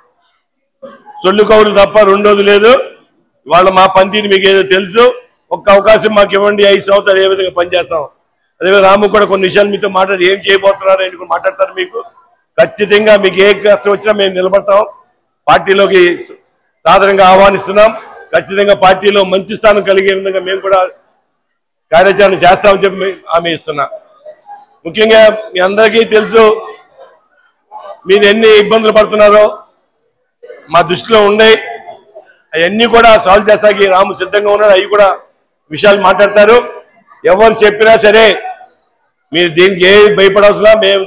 [SPEAKER 5] సొల్లు కౌలు తప్ప రెండోది లేదు. వాళ్ళ మా పనితీరు మీకు ఏదో తెలుసు. ఒక్క అవకాశం మాకు ఇవ్వండి, 5 సంవత్సరాలు ఏ విధంగా పనిచేస్తాం. అదేవిధంగా రాము కూడా కొన్ని విషయాలు మీతో మాట్లాడి ఏం చేయబోతున్నారు అని కూడా మాట్లాడతారు. మీకు ఖచ్చితంగా మీకు ఏ కష్టం వచ్చినా మేము నిలబడతాం. పార్టీలోకి సాధారణంగా ఆహ్వానిస్తున్నాం. ఖచ్చితంగా పార్టీలో మంచి స్థానం కలిగే విధంగా మేము కూడా కార్యాచరణ చేస్తామని చెప్పి హామీ ఇస్తున్నా. ముఖ్యంగా మీ అందరికీ తెలుసు మీరు ఎన్ని ఇబ్బందులు పడుతున్నారో మా దృష్టిలో ఉన్నాయి. అవన్నీ కూడా సాల్వ్ చేస్తాకి రాము సిద్ధంగా ఉన్నాడు. అవి కూడా విషయాలు మాట్లాడతారు. ఎవరు చెప్పినా సరే మీరు దీనికి ఏ భయపడవలసిన మేము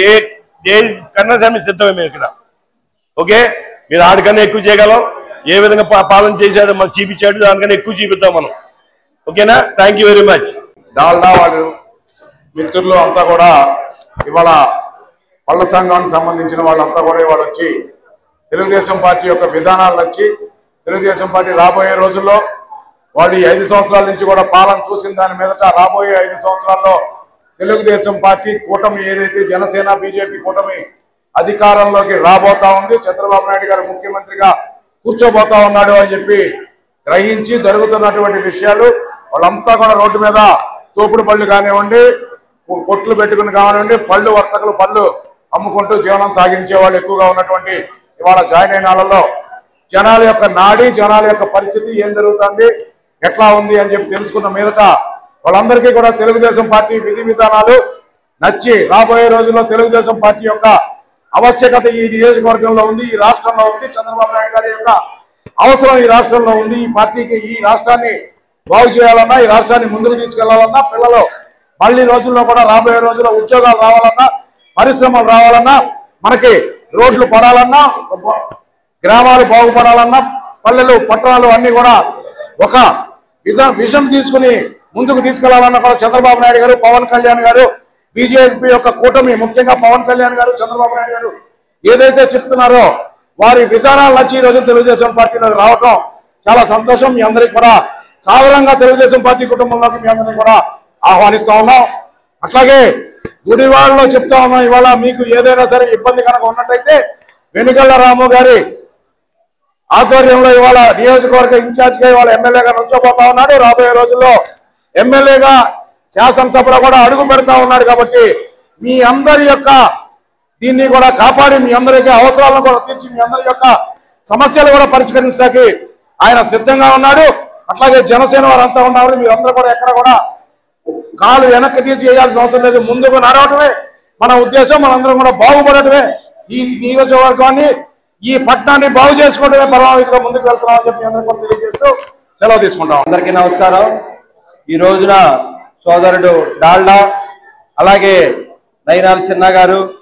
[SPEAKER 5] ఏ కన్నా సరే సిద్ధమే మేము ఇక్కడ. ఓకే, మీరు ఆడికన్నా ఎక్కువ చేయగలం. ఏ విధంగా పాలన చేశాడో మనం చూపించాడు, దానికన్నా ఎక్కువ చూపిద్దాం మనం. ఓకేనా? Thank you very much.
[SPEAKER 6] Dalda వాళ్ళు మిత్రులు అంతా కూడా ఇవాళ పళ్ళ సంఘానికి సంబంధించిన వాళ్ళంతా కూడా ఇవాళ వచ్చి తెలుగుదేశం పార్టీ యొక్క విధానాలు వచ్చి తెలుగుదేశం పార్టీ రాబోయే రోజుల్లో వాళ్ళు 5 సంవత్సరాల నుంచి కూడా పాలన చూసిన దాని మీదట రాబోయే 5 సంవత్సరాల్లో తెలుగుదేశం పార్టీ కూటమి ఏదైతే జనసేన బీజేపీ కూటమి అధికారంలోకి రాబోతా ఉంది, చంద్రబాబు నాయుడు గారు ముఖ్యమంత్రిగా కూర్చోబోతా ఉన్నాడు అని చెప్పి గ్రహించి జరుగుతున్నటువంటి విషయాలు వాళ్ళంతా కూడా రోడ్డు మీద తోపుడు పళ్ళు కానివ్వండి, కొట్లు పెట్టుకుని కానివ్వండి, పళ్ళు వర్తకులు పళ్ళు అమ్ముకుంటూ జీవనం సాగించే వాళ్ళు ఎక్కువగా ఉన్నటువంటి ఇవాళ జాయిన్ అయిన వాళ్ళలో జనాల యొక్క నాడి, జనాల యొక్క పరిస్థితి ఏం జరుగుతుంది, ఎట్లా ఉంది అని చెప్పి తెలుసుకున్న మీదట వాళ్ళందరికీ కూడా తెలుగుదేశం పార్టీ విధి విధానాలు నచ్చి రాబోయే రోజుల్లో తెలుగుదేశం పార్టీ యొక్క ఆవశ్యకత ఈ నియోజకవర్గంలో ఉంది, ఈ రాష్ట్రంలో ఉంది, చంద్రబాబు నాయుడు గారి యొక్క అవసరం ఈ రాష్ట్రంలో ఉంది. ఈ పార్టీకి ఈ రాష్ట్రాన్ని బాగు చేయాలన్నా, ఈ రాష్ట్రాన్ని ముందుకు తీసుకెళ్లాలన్నా, పిల్లలు మళ్ళీ రోజుల్లో కూడా రాబోయే రోజుల్లో ఉద్యోగాలు రావాలన్నా, పరిశ్రమలు రావాలన్నా, మనకి రోడ్లు పడాలన్నా, గ్రామాలు బాగుపడాలన్నా, పల్లెలు పట్టణాలు అన్ని కూడా ఒక విజన్ తీసుకుని ముందుకు తీసుకెళ్లాలన్నా కూడా చంద్రబాబు నాయుడు గారు, పవన్ కళ్యాణ్ గారు, బీజేపీ యొక్క కూటమి ముఖ్యంగా పవన్ కళ్యాణ్ గారు, చంద్రబాబు నాయుడు గారు ఏదైతే చెప్తున్నారో వారి విధానాలు నచ్చి ఈ రోజు తెలుగుదేశం పార్టీలోకి రావటం చాలా సంతోషం. మీ అందరికి కూడా సాధారణంగా తెలుగుదేశం పార్టీ కుటుంబంలోకి మీ అందరినీ కూడా ఆహ్వానిస్తా ఉన్నాం. అట్లాగే గుడివాడలో చెప్తా ఉన్నాం, ఇవాళ మీకు ఏదైనా సరే ఇబ్బంది కనుక ఉన్నట్టయితే వెనుగళ్ల రాము గారి ఆధ్వర్యంలో ఇవాళ నియోజకవర్గ ఇన్ఛార్జ్ గా ఇవాళ ఎమ్మెల్యేగా నుంచోబోతా ఉన్నాడు. రాబోయే రోజుల్లో ఎమ్మెల్యేగా శాసనసభలో కూడా అడుగు పెడతా ఉన్నాడు. కాబట్టి మీ అందరి యొక్క దీన్ని కూడా కాపాడి మీ అందరికి అవసరాలను కూడా తీర్చి మీ అందరి యొక్క సమస్యలు కూడా పరిష్కరించడానికి ఆయన సిద్ధంగా ఉన్నాడు. అట్లాగే జనసేన వారంతా ఉన్నారు. మీరందరూ కూడా ఎక్కడ కూడా కాలు వెనక్కి తీసి వేయాల్సిన అవసరం లేదు, ముందుకు నడవటమే మన ఉద్దేశం. మనందరం కూడా బాగుపడటమే, ఈ నియోజకవర్గాన్ని ఈ పట్టణాన్ని బాగు చేసుకోవడమే పరమావధిగా ముందుకు వెళ్తున్నామని చెప్పి అందరూ కూడా తెలియజేస్తూ సెలవు తీసుకుంటాం.
[SPEAKER 7] అందరికీ నమస్కారం. ఈ రోజున సోదరుడు డాల్డా, అలాగే నైనాల్ చిన్న గారు,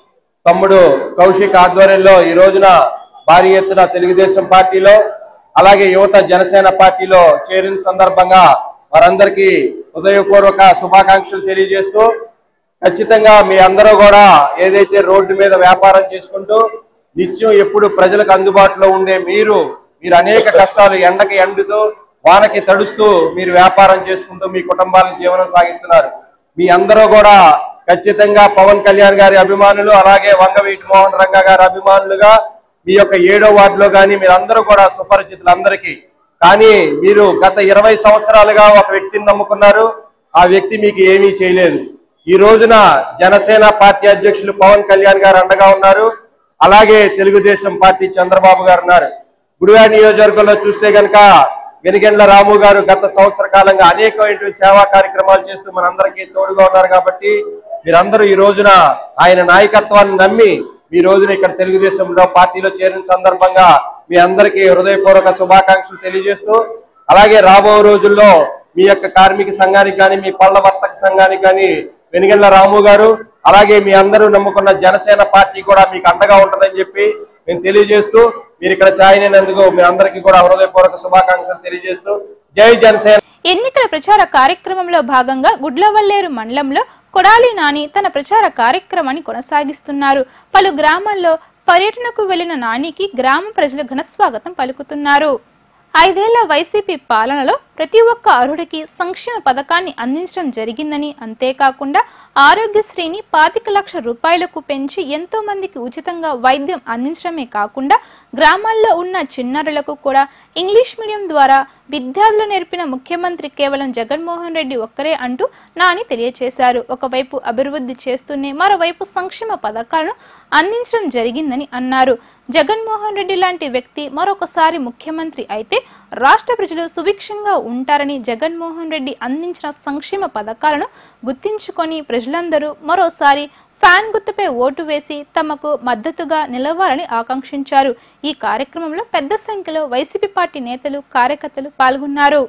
[SPEAKER 7] తమ్ముడు కౌశిక్ ఆధ్వర్యంలో ఈ రోజున భారీ ఎత్తున తెలుగుదేశం పార్టీలో అలాగే యువత జనసేన పార్టీలో చేరిన సందర్భంగా వారందరికీ హృదయపూర్వక శుభాకాంక్షలు తెలియజేస్తూ ఖచ్చితంగా మీ అందరూ కూడా ఏదైతే రోడ్డు మీద వ్యాపారం చేసుకుంటూ నిత్యం ఎప్పుడు ప్రజలకు అందుబాటులో ఉండే మీరు అనేక కష్టాలు ఎండకి ఎండుతూ వానకి తడుస్తూ మీరు వ్యాపారం చేసుకుంటూ మీ కుటుంబాలను జీవనం సాగిస్తున్నారు. మీ అందరూ కూడా ఖచ్చితంగా పవన్ కళ్యాణ్ గారి అభిమానులు అలాగే వంగవీటి మోహన్ రంగా గారి అభిమానులుగా మీ యొక్క 7వ వార్డులో కానీ మీరందరూ కూడా సుపరిచితులు అందరికీ. కానీ మీరు గత 20 సంవత్సరాలుగా ఒక వ్యక్తిని నమ్ముకున్నారు. ఆ వ్యక్తి మీకు ఏమీ చేయలేదు. ఈ రోజున జనసేన పార్టీ అధ్యక్షులు పవన్ కళ్యాణ్ గారు అండగా ఉన్నారు. అలాగే తెలుగుదేశం పార్టీ చంద్రబాబు గారు ఉన్నారు. గుడివాడ నియోజకవర్గంలో చూస్తే గనక వెనిగండ్ల రాము గారు గత సంవత్సర కాలంగా అనేకమైన సేవా కార్యక్రమాలు చేస్తూ మనందరికీ తోడుగా ఉన్నారు. కాబట్టి మీరందరూ ఈ రోజున ఆయన నాయకత్వాన్ని నమ్మి ఈ రోజున ఇక్కడ తెలుగుదేశంలో పార్టీలో చేరిన సందర్భంగా మీ అందరికీ హృదయపూర్వక శుభాకాంక్షలు తెలియజేస్తూ అలాగే రాబో రోజుల్లో మీ యొక్క కార్మిక సంఘానికి కానీ మీ పళ్ళ వర్తక సంఘానికి కానీ వెనిగండ్ల రాము గారు అలాగే మీ అందరూ నమ్ముకున్న జనసేన పార్టీ కూడా మీకు అండగా ఉంటుందని చెప్పి నేను తెలియజేస్తూ మీరు ఇక్కడ ఛాయనందుకు మీ అందరికీ కూడా హృదయపూర్వక శుభాకాంక్షలు తెలియజేస్తూ జై జనసేన.
[SPEAKER 2] ఎన్నికల ప్రచార కార్యక్రమంలో భాగంగా గుడ్లవల్లేరు మండలంలో కొడాలి నాని తన ప్రచార కార్యక్రమాన్ని కొనసాగిస్తున్నారు. పలు గ్రామాల్లో పర్యటనకు వెళ్లిన నానికి గ్రామ ప్రజలు ఘనస్వాగతం పలుకుతున్నారు. 5 ఏళ్ల వైసీపీ పాలనలో ప్రతి ఒక్క అర్హుడికి సంక్షేమ పథకాన్ని అందించడం జరిగిందని, అంతేకాకుండా ఆరోగ్యశ్రీని 25 లక్షల రూపాయలకు పెంచి ఎంతో మందికి ఉచితంగా వైద్యం అందించడమే కాకుండా గ్రామాల్లో ఉన్న చిన్నారులకు కూడా ఇంగ్లీష్ మీడియం ద్వారా విద్యార్థులు నేర్పిన ముఖ్యమంత్రి కేవలం జగన్మోహన్ రెడ్డి ఒక్కరే అంటూ నాని తెలియజేశారు. ఒకవైపు అభివృద్ధి చేస్తూనే మరోవైపు సంక్షేమ పథకాలను అందించడం జరిగిందని అన్నారు. జగన్మోహన్ రెడ్డి లాంటి వ్యక్తి మరొకసారి ముఖ్యమంత్రి అయితే రాష్ట్ర ప్రజలు సుభిక్షంగా ఉంటారని, జగన్మోహన్ రెడ్డి అందించిన సంక్షేమ పథకాలను గుర్తించుకొని ప్రజలందరూ మరోసారి ఫ్యాన్ గుర్తుపై ఓటు వేసి తమకు మద్దతుగా నిలవాలని ఆకాంక్షించారు. ఈ కార్యక్రమంలో పెద్ద సంఖ్యలో వైసీపీ పార్టీ నేతలు, కార్యకర్తలు పాల్గొన్నారు.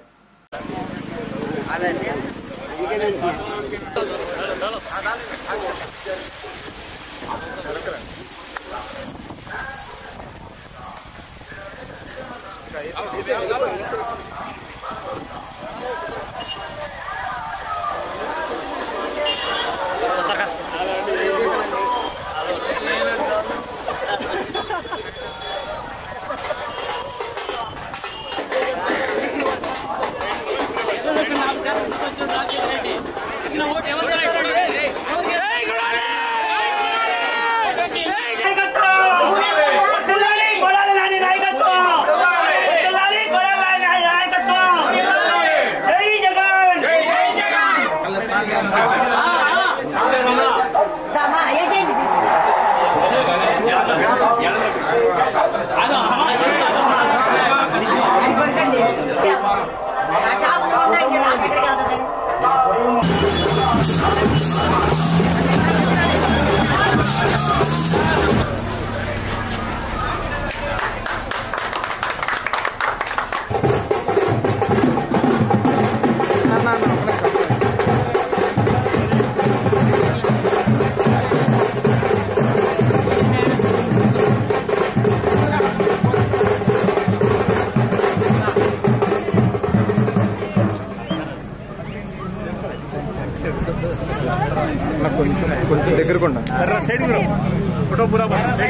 [SPEAKER 8] కొంచెం దగ్గరకుండా ఫోటో పూరా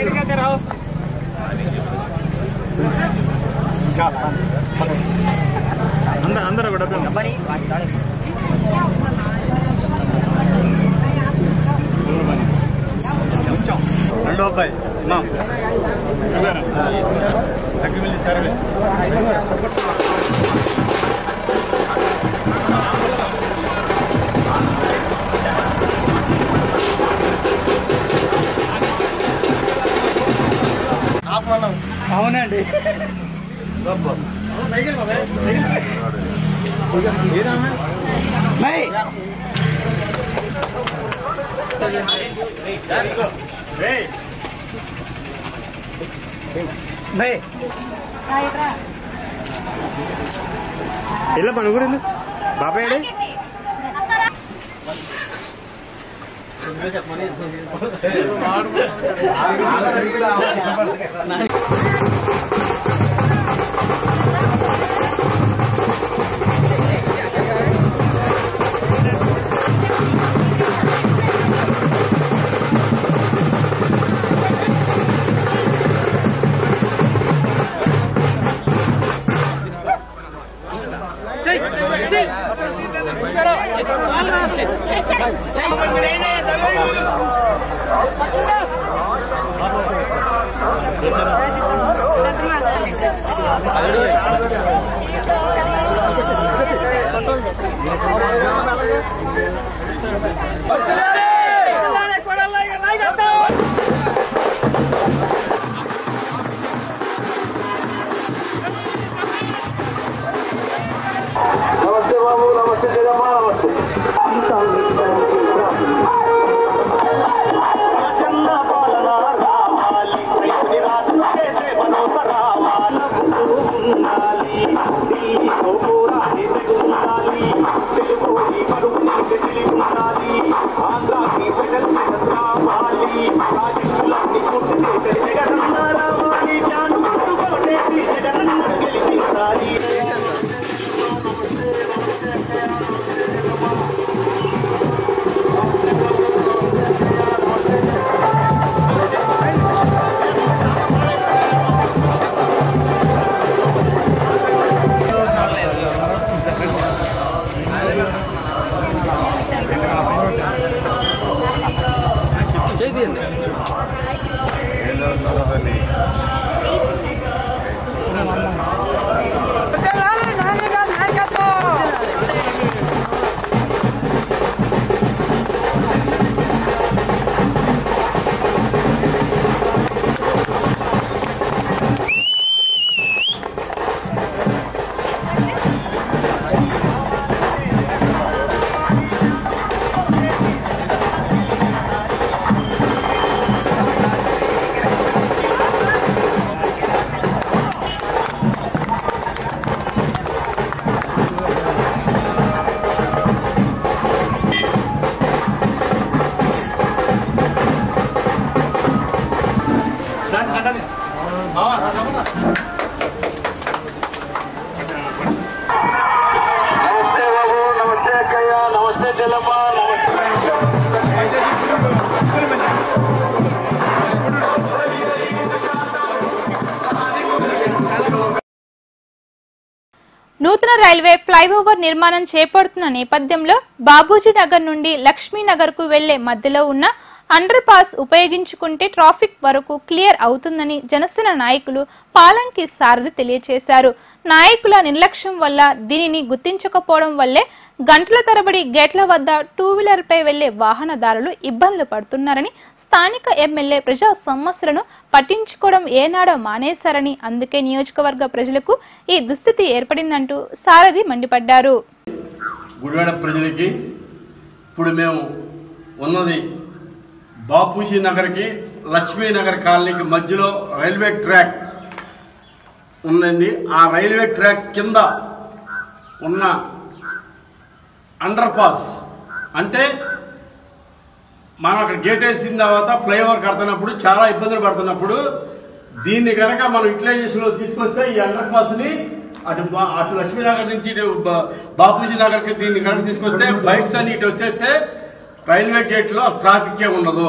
[SPEAKER 8] అందరూ కూడా రెండో అబ్బాయి తగ్గి వెళ్ళి సరే అవునండి. ಇಲ್ಲ ಬಣಗುರಿಲ್ಲ ಬಾಬಾ ಹೇಳಿ
[SPEAKER 9] నమస్తే బాబు, నమస్తే జగమ్మ, నమస్తే. నమస్తే బాబు, నమస్తే అక్కయ్య, నమస్తే జలమ్మ, నమస్తే.
[SPEAKER 2] నూతన రైల్వే ఫ్లైఓవర్ నిర్మాణం చేపడుతున్న నేపథ్యంలో బాబూజీ నగర్ నుండి లక్ష్మీనగర్ కు వెళ్లే మధ్యలో ఉన్న అండర్ పాస్ ఉపయోగించుకుంటే ట్రాఫిక్ వరకు క్లియర్ అవుతుందని జనసేన నాయకులు పాలంకి సారథి తెలియజేశారు. నాయకుల నిర్లక్ష్యం వల్ల దీనిని గుర్తించకపోవడం వల్లే గంటల తరబడి గేట్ల వద్ద టూ వీలర్ పై వెళ్లే వాహనదారులు ఇబ్బందులు పడుతున్నారని, స్థానిక ఎమ్మెల్యే ప్రజా సమస్యలను పట్టించుకోవడం ఏనాడో మానేశారని, అందుకే నియోజకవర్గ ప్రజలకు ఈ దుస్థితి ఏర్పడిందంటూ సారథి మండిపడ్డారు.
[SPEAKER 10] గుడివాడ ప్రజలకి ఇప్పుడు మేము ఉన్నది బాపూజీ నగర్కి లక్ష్మీనగర్ కాలనీకి మధ్యలో రైల్వే ట్రాక్ ఉందండి. ఆ రైల్వే ట్రాక్ కింద ఉన్న అండర్ పాస్ అంటే మనం అక్కడ గేట్ వేసిన తర్వాత ఫ్లైఓవర్ కడుతున్నప్పుడు చాలా ఇబ్బందులు పడుతున్నప్పుడు దీన్ని కనుక మనం యూటిలైజేషన్లో తీసుకొస్తే ఈ అండర్ పాస్ని అటు లక్ష్మీనగర్ నుంచి బాపూజీ నగర్కి దీన్ని కనుక తీసుకొస్తే బైక్స్ అన్ని ఇటు వచ్చేస్తే రైల్వే గేట్లో ట్రాఫిక్కే ఉండదు.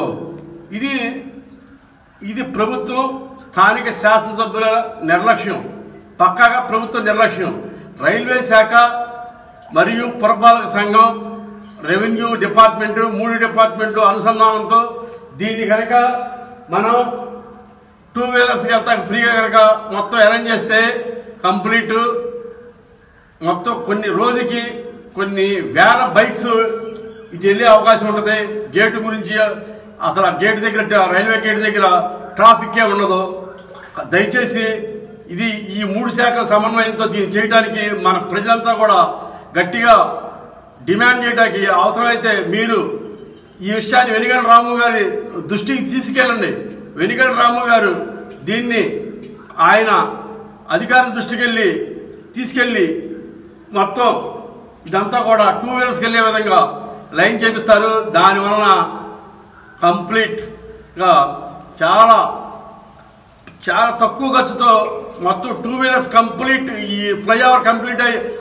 [SPEAKER 10] ఇది ప్రభుత్వం స్థానిక శాసనసభ్యుల నిర్లక్ష్యం, పక్కాగా ప్రభుత్వ నిర్లక్ష్యం. రైల్వే శాఖ మరియు పురపాలక సంఘం, రెవెన్యూ డిపార్ట్మెంటు, 3 డిపార్ట్మెంట్లు అనుసంధానంతో దీన్ని కనుక మనం టూ వీలర్స్కి వెళ్తా ఫ్రీగా కనుక మొత్తం అరేంజ్ చేస్తే కంప్లీట్ మొత్తం కొన్ని రోజుకి కొన్ని వేల బైక్స్ ఇటు వెళ్ళే అవకాశం ఉంటుంది. గేటు గురించి అసలు గేట్ దగ్గర రైల్వే గేట్ దగ్గర ట్రాఫిక్కే ఉండదు. దయచేసి ఇది ఈ 3 శాఖల సమన్వయంతో దీన్ని చేయడానికి మన ప్రజలంతా కూడా గట్టిగా డిమాండ్ చేయడానికి అవసరమైతే మీరు ఈ విషయాన్ని వెనిగళ్ల రాము గారి దృష్టికి తీసుకెళ్ళండి. వెనిగళ్ల రాము గారు దీన్ని ఆయన అధికారుల దృష్టికి తీసుకెళ్లి మొత్తం ఇదంతా కూడా టూ వీలర్స్కి వెళ్లే విధంగా లైన్ చేపిస్తారు. దానివలన కంప్లీట్గా చాలా చాలా తక్కువ ఖర్చుతో మొత్తం 2 వీలర్స్ కంప్లీట్ ఈ ఫ్లైఓవర్ కంప్లీట్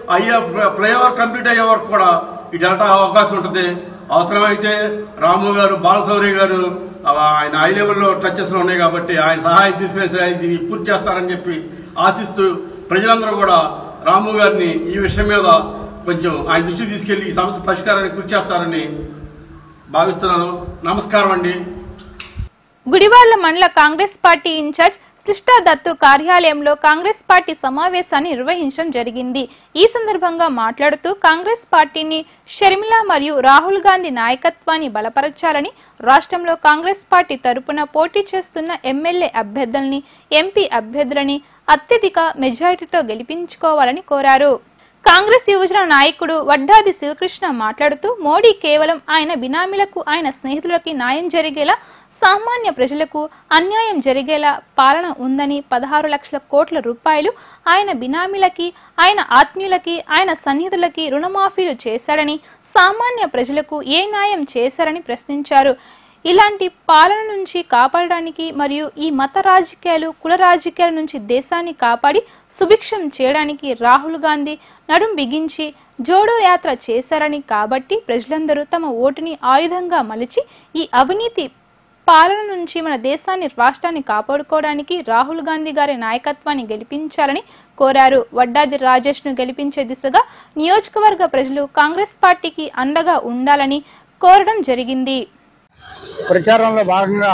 [SPEAKER 10] అయ్యే వరకు కూడా ఇటు అవకాశం ఉంటుంది. అవసరమైతే రాము గారు, బాలశౌరి గారు ఆయన హై లెవెల్లో టచెస్లో ఉన్నాయి కాబట్టి ఆయన సహాయం తీసుకునే దీన్ని పూర్తి చేస్తారని చెప్పి ఆశిస్తూ ప్రజలందరూ కూడా రాము గారిని ఈ విషయం మీద కొంచెం ఆయన దృష్టికి తీసుకెళ్లి ఈ సమస్య పరిష్కారానికి కృషి చేస్తారని భావిస్తున్నాను. నమస్కారం అండి.
[SPEAKER 2] గుడివాళ్ల మండల Congress party in-charge Sista Dattu కార్యాలయంలో కాంగ్రెస్ పార్టీ సమావేశాన్ని నిర్వహించడం జరిగింది. ఈ సందర్భంగా మాట్లాడుతూ కాంగ్రెస్ పార్టీని షర్మిల మరియు రాహుల్ గాంధీ నాయకత్వాన్ని బలపరచాలని, రాష్ట్రంలో కాంగ్రెస్ పార్టీ తరపున పోటీ చేస్తున్న ఎమ్మెల్యే అభ్యర్థుల్ని, ఎంపీ అభ్యర్థులని అత్యధిక మెజారిటీతో గెలిపించుకోవాలని కోరారు. కాంగ్రెస్ యువజన నాయకుడు వడ్డాది శివకృష్ణ మాట్లాడుతూ మోడీ కేవలం ఆయన బినామీలకు, ఆయన స్నేహితులకి న్యాయం జరిగేలా, సామాన్య ప్రజలకు అన్యాయం జరిగేలా పాలన ఉందని, 16 లక్షల కోట్ల రూపాయలు ఆయన బినామీలకి, ఆయన ఆత్మీయులకి, ఆయన సన్నిహితులకి రుణమాఫీలు చేశాడని, సామాన్య ప్రజలకు ఏ న్యాయం చేశారని ప్రశ్నించారు. ఇలాంటి పాలన నుంచి కాపాడడానికి మరియు ఈ మత రాజకీయాలు, కుల రాజకీయాల నుంచి దేశాన్ని కాపాడి సుభిక్షం చేయడానికి రాహుల్ గాంధీ నడుం బిగించి జోడో యాత్ర చేశారని, కాబట్టి ప్రజలందరూ తమ ఓటుని ఆయుధంగా మలిచి ఈ అవినీతి పాలన నుంచి మన దేశాన్ని, రాష్ట్రాన్ని కాపాడుకోవడానికి రాహుల్ గాంధీ గారి నాయకత్వాన్ని గెలిపించాలని కోరారు. వడ్డాది రాజేష్ను గెలిపించే దిశగా నియోజకవర్గ ప్రజలు కాంగ్రెస్ పార్టీకి అండగా ఉండాలని కోరడం జరిగింది.
[SPEAKER 11] ప్రచారంలో భాగంగా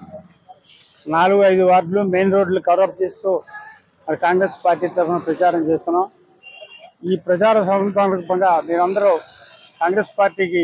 [SPEAKER 11] 4-5 వార్డులు మెయిన్ రోడ్లు కవరప్ చేస్తూ కాంగ్రెస్ పార్టీ తరఫున ప్రచారం చేస్తున్నాం. ఈ ప్రచార సందర్భంగా మీరందరూ కాంగ్రెస్ పార్టీకి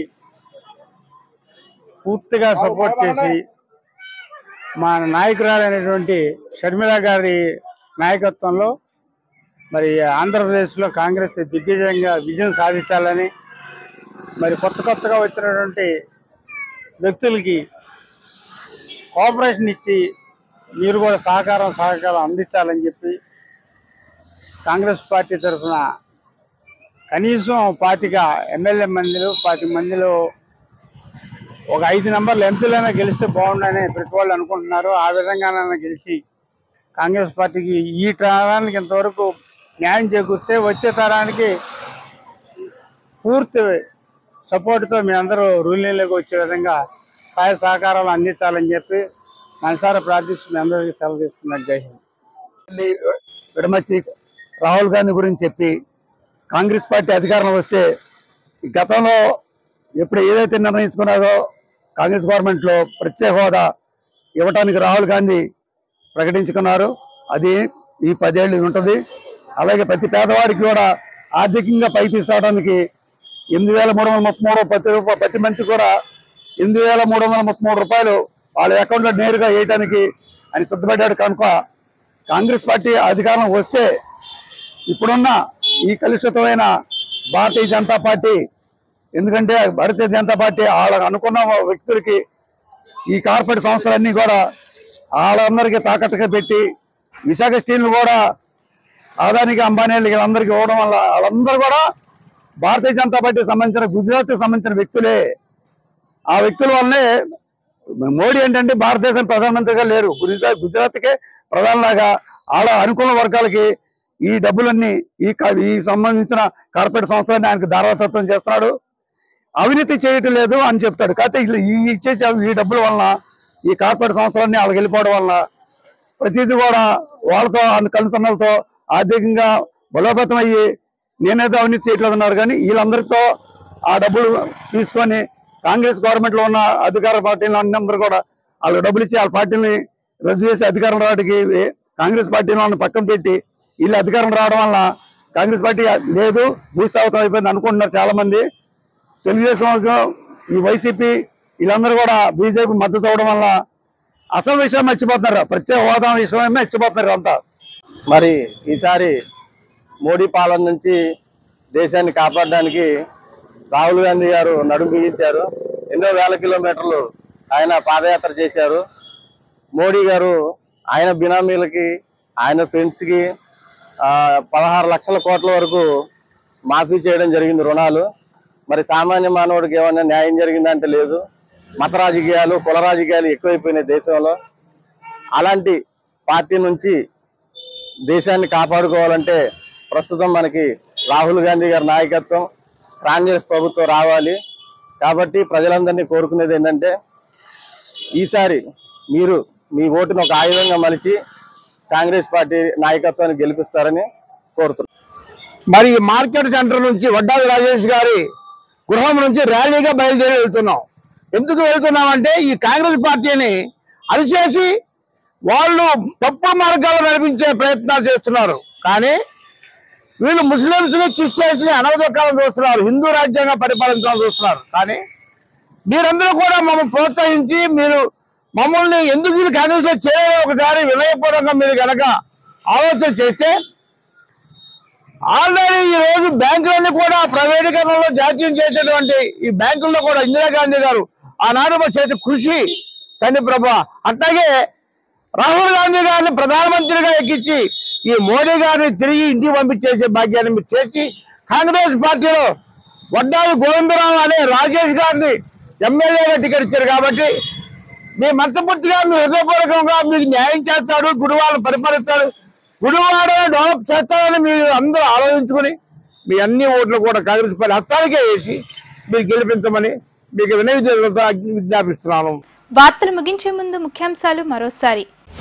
[SPEAKER 11] పూర్తిగా సపోర్ట్ చేసి మా నాయకురాలైనటువంటి షర్మిల గారి నాయకత్వంలో మరి ఆంధ్రప్రదేశ్లో కాంగ్రెస్ దిగ్విజయంగా విజయం సాధించాలని, మరి కొత్తగా వచ్చినటువంటి వ్యక్తులకి కోఆపరేషన్ ఇచ్చి మీరు కూడా సహకారం అందించాలని చెప్పి కాంగ్రెస్ పార్టీ తరఫున కనీసం 25 ఎమ్మెల్యే మందిలో 25 మందిలో ఒక 5 నెంబర్లు ఎంపీలైనా గెలిస్తే బాగుండని ప్రతి వాళ్ళు అనుకుంటున్నారు. ఆ విధంగానైనా గెలిచి కాంగ్రెస్ పార్టీకి ఈ తరానికి ఇంతవరకు న్యాయం చేకూరితే వచ్చే తరానికి పూర్తి సపోర్ట్తో మీ అందరూ రూలింగ్లోకి వచ్చే విధంగా సహాయ సహకారాలు అందించాలని చెప్పి మనసారా ప్రార్థిస్తూ మీ అందరికీ సెలవు తీసుకున్నారు. జై హింద్. విడమర్చి రాహుల్ గాంధీ గురించి చెప్పి కాంగ్రెస్ పార్టీ అధికారంలో వస్తే గతంలో ఎప్పుడు ఏదైతే నిర్ణయించుకున్నారో కాంగ్రెస్ గవర్నమెంట్లో ప్రత్యేక హోదా ఇవ్వటానికి రాహుల్ గాంధీ ప్రకటించుకున్నారు. అది ఈ 10 ఏళ్ళు ఉంటుంది. అలాగే ప్రతి పేదవాడికి కూడా ఆర్థికంగా పైకి తీసుకురావడానికి 8,333 ప్రతి మంచి కూడా 8,333 రూపాయలు వాళ్ళ అకౌంట్లో నేరుగా వేయడానికి ఆయన సిద్ధపడ్డాడు. కనుక కాంగ్రెస్ పార్టీ అధికారం వస్తే ఇప్పుడున్న ఈ కలుషితమైన భారతీయ జనతా పార్టీ, ఎందుకంటే భారతీయ జనతా పార్టీ వాళ్ళ అనుకున్న వ్యక్తులకి ఈ కార్పొరేట్ సంస్థలన్నీ కూడా వాళ్ళందరికీ తాకట్టుగా పెట్టి విశాఖ స్టీల్ను కూడా ఆదానికి, అంబానీలకి వీళ్ళందరికీ ఇవ్వడం వల్ల వాళ్ళందరూ కూడా భారతీయ జనతా పార్టీకి సంబంధించిన గుజరాత్కి సంబంధించిన వ్యక్తులే. ఆ వ్యక్తుల వల్లనే మోడీ ఏంటంటే భారతదేశం ప్రధానమంత్రిగా లేరు, గుజరాత్కే ప్రధానిలాగా వాళ్ళ అనుకూల వర్గాలకి ఈ డబ్బులన్నీ ఈ సంబంధించిన కార్పొరేట్ సంస్థలన్నీ ఆయనకు దారాదత్తం చేస్తున్నాడు. అవినీతి చేయటం లేదు అని చెప్తాడు. కాకపోతే ఇచ్చే ఈ డబ్బుల వలన ఈ కార్పొరేట్ సంస్థలన్నీ వాళ్ళకి వెళ్ళిపోవడం వలన ప్రతిదీ కూడా వాళ్ళతో కనుసన్నలతో ఆర్థికంగా బలోపేతం అయ్యి నేనేదో అవినీతి చేయట్లేదన్నారు. కానీ వీళ్ళందరితో ఆ డబ్బులు తీసుకొని కాంగ్రెస్ గవర్నమెంట్లో ఉన్న అధికార పార్టీలు అందరూ కూడా వాళ్ళకి డబ్బులు ఇచ్చి వాళ్ళ పార్టీని రద్దు చేసి అధికారం రావడానికి కాంగ్రెస్ పార్టీని పక్కన పెట్టి వీళ్ళు అధికారం రావడం వల్ల కాంగ్రెస్ పార్టీ లేదు, భూస్థాపితం అయిపోయింది అనుకుంటున్నారు చాలా మంది. తెలుగుదేశం ఈ వైసీపీ వీళ్ళందరూ కూడా బీజేపీ మద్దతు అవడం వల్ల అసలు విషయం మర్చిపోతున్నారు, ప్రత్యేక హోదా విషయమే మర్చిపోతున్నారు అంతా.
[SPEAKER 7] మరి ఈసారి మోడీ పాలన నుంచి దేశాన్ని కాపాడడానికి రాహుల్ గాంధీ గారు నడుం బిగించారు. ఎన్నో వేల కిలోమీటర్లు ఆయన పాదయాత్ర చేశారు. మోడీ గారు ఆయన బినామీలకి, ఆయన ఫ్రెండ్స్కి 16 లక్షల కోట్ల వరకు మాఫీ చేయడం జరిగింది రుణాలు. మరి సామాన్య మానవుడికి ఏమైనా న్యాయం జరిగిందంటే లేదు. మత రాజకీయాలు కుల రాజకీయాలు ఎక్కువైపోయినాయి దేశంలో. అలాంటి పార్టీ నుంచి దేశాన్ని కాపాడుకోవాలంటే ప్రస్తుతం మనకి రాహుల్ గాంధీ గారి నాయకత్వం కాంగ్రెస్ ప్రభుత్వం రావాలి. కాబట్టి ప్రజలందరినీ కోరుకునేది ఏంటంటే ఈసారి మీరు మీ ఓటును ఒక ఆయుధంగా మలిచి కాంగ్రెస్ పార్టీ నాయకత్వాన్ని గెలిపిస్తారని కోరుతున్నాను.
[SPEAKER 12] మరి మార్కెట్ సెంటర్ నుంచి వడ్డాది రాజేష్ గారి గృహం నుంచి ర్యాలీగా బయలుదేరి వెళ్తున్నాం. ఎందుకు వెళ్తున్నామంటే ఈ కాంగ్రెస్ పార్టీని అరిచేసి వాళ్ళు తప్పుడు మార్గాలు నడిపించే ప్రయత్నాలు చేస్తున్నారు. కానీ వీళ్ళు ముస్లింస్ ని క్రిస్టియన్స్ ని అనవదొక్కాలని చూస్తున్నారు, హిందూ రాజ్యాంగ పరిపాలించాలని చూస్తున్నారు. కానీ మీరందరూ కూడా మమ్మల్ని ప్రోత్సహించి మీరు మమ్మల్ని ఎందుకు వీళ్ళు కాంగ్రెస్ లో చేయాలని ఒకసారి వినయపూర్వకంగా మీరు కనుక ఆలోచన చేస్తే ఆల్రెడీ ఈ రోజు బ్యాంకులన్నీ కూడా ప్రైవేటీకరణలో జాతీయం చేసేటువంటి ఈ బ్యాంకుల్లో కూడా ఇందిరాగాంధీ గారు ఆనాడు చేసే కృషి తండ్రి ప్రభా. అట్లాగే రాహుల్ గాంధీ గారిని ప్రధానమంత్రిగా ఎక్కించి ఈ మోడీ గారిని తిరిగి ఇంటికి పంపించేసే భాగ్యాన్ని మీరు చేసి కాంగ్రెస్ పార్టీలో వడ్డాది గోవిందరావు అనే రాజేష్ గారిని ఎమ్మెల్యేగా టికెట్ ఇచ్చారు. కాబట్టి మీ మనస్ఫూర్తిగా మీ హృదయపూర్వకంగా మీకు న్యాయం చేస్తాడు, గుడివాడను పరిపాలిస్తాడు, గుడివాడను డెవలప్ చేస్తాడని మీరు అందరూ ఆలోచించుకుని మీ అన్ని ఓట్లు కూడా కాంగ్రెస్ పార్టీ హస్తానికే వేసి మీరు గెలిపించమని మీకు విజ్ఞాపిస్తున్నాను.
[SPEAKER 2] వార్తలు ముగించే ముందు ముఖ్యాంశాలు మరోసారి.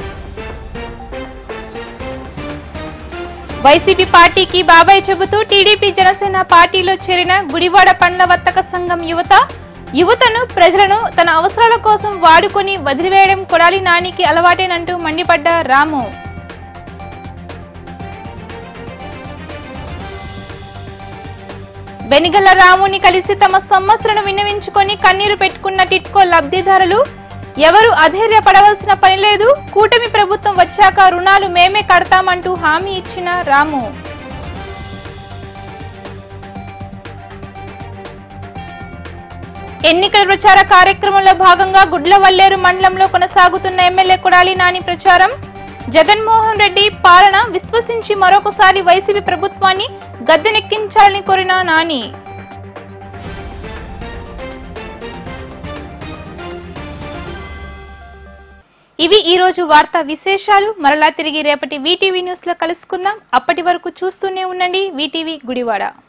[SPEAKER 2] వైసీపీ పార్టీకి బాబాయ్ చెబుతూ టీడీపీ జనసేన పార్టీలో చేరిన గుడివాడ పండ్ల వర్తక సంఘం యువతను ప్రజలను తన అవసరాల కోసం వాడుకొని వదిలివేయడం కొడాలి నానికి అలవాటేనంటూ మండిపడ్డ రాము. వెనిగళ్ల రాముని కలిసి తమ సమస్యలను విన్నవించుకొని కన్నీరు పెట్టుకున్న టిట్కో లబ్ధిదారులు. ఎవరు అధైర్యపడవలసిన పని లేదు, కూటమి ప్రభుత్వం వచ్చాక రుణాలు మేమే కడతామంటూ హామీ ఇచ్చిన రాము. ఎన్నికల ప్రచార కార్యక్రమంలో భాగంగా గుడ్లవల్లేరు మండలంలో కొనసాగుతున్న ఎమ్మెల్యే కొడాలి నాని ప్రచారం. జగన్మోహన్ రెడ్డి పాలన విశ్వసించి మరొకసారి వైసీపీ ప్రభుత్వాన్ని గద్దెనెక్కించాలని కోరిన నాని. ఇవి ఈ రోజు వార్తా విశేషాలు. మరలా తిరిగి రేపటి వీటీవీ న్యూస్ లో కలుసుకుందాం. అప్పటి వరకు చూస్తూనే ఉండండి వీటీవీ గుడివాడ.